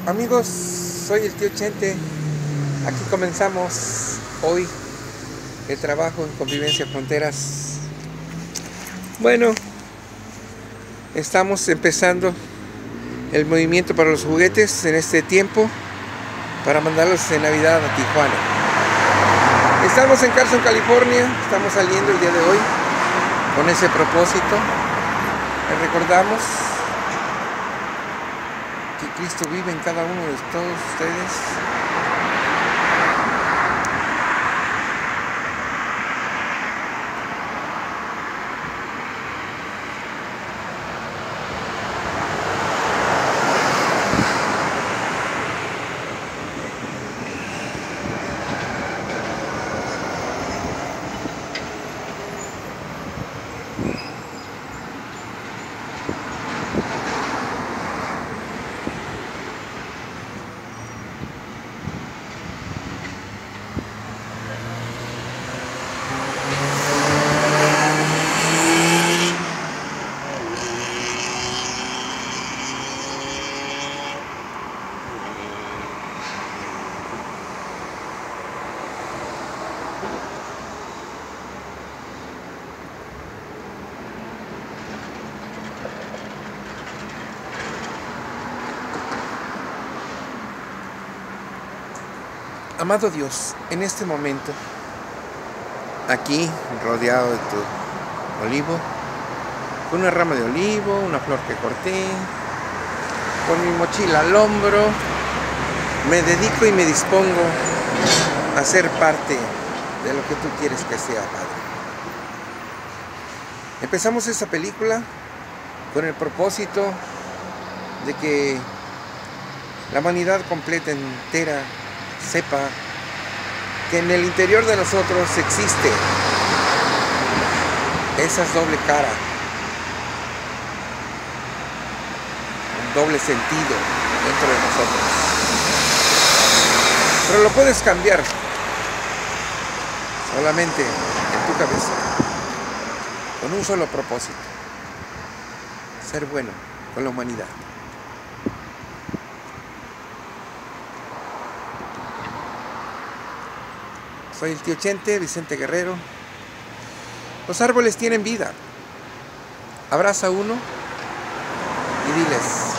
Amigos, soy el tío Chente. Aquí comenzamos hoy el trabajo en Convivencia Fronteras. Bueno, estamos empezando el movimiento para los juguetes en este tiempo para mandarlos en Navidad a Tijuana. Estamos en Carson, California. Estamos saliendo el día de hoy con ese propósito. Les recordamos que Cristo vive en cada uno de todos ustedes. Amado Dios, en este momento, aquí rodeado de tu olivo, con una rama de olivo, una flor que corté, con mi mochila al hombro, me dedico y me dispongo a ser parte de lo que tú quieres que sea, Padre. Empezamos esta película con el propósito de que la humanidad completa, entera, sepa que en el interior de nosotros existe esa doble cara, un doble sentido dentro de nosotros. Pero lo puedes cambiar solamente en tu cabeza, con un solo propósito: ser bueno con la humanidad. Soy el tío Chente, Vicente Guerrero. Los árboles tienen vida. Abraza uno y diles: